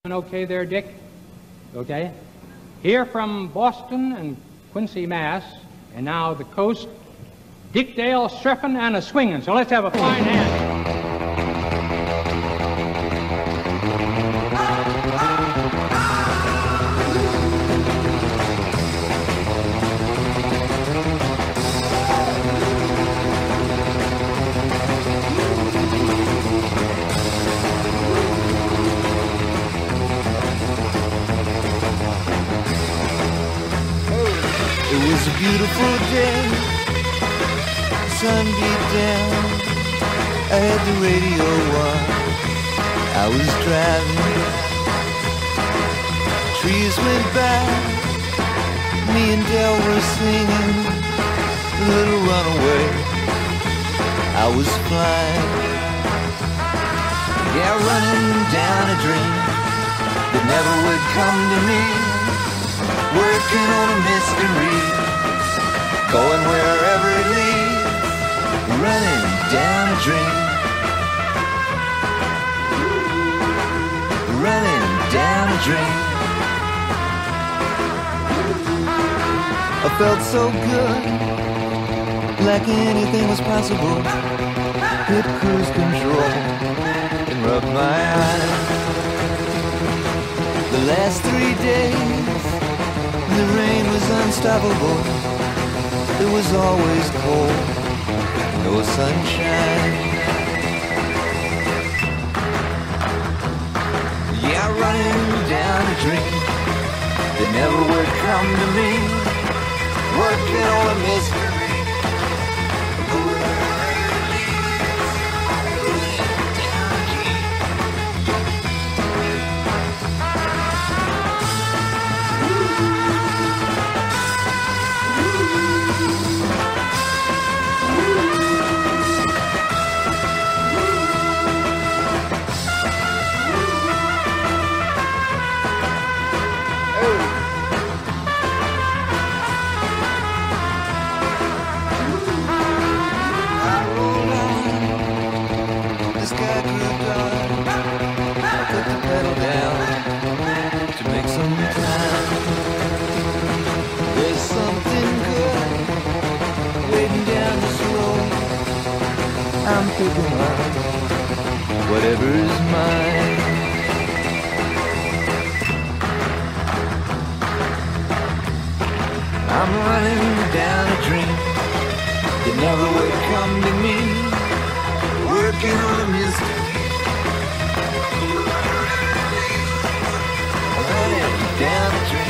Okay there, Dick? Okay. Here from Boston and Quincy, Mass, and now the coast, Dick Dale surfing and a swinging. So let's have a fine hand. It was a beautiful day, sun beat down, I had the radio on, I was driving, trees went by, me and Dale were singing, a little runaway, I was flying, yeah, running down a dream that never would come to me. Working on a mystery, going wherever it leads, running down a dream, running down a dream. I felt so good, like anything was possible. Hit cruise control and rub my eyes. The last 3 days the rain was unstoppable. It was always cold, no sunshine. Yeah, running down a dream that never would come to me. Working on a mystery. I'm picking up whatever's mine. I'm running down a dream that never would come to me. Working on a mystery. Running down a dream.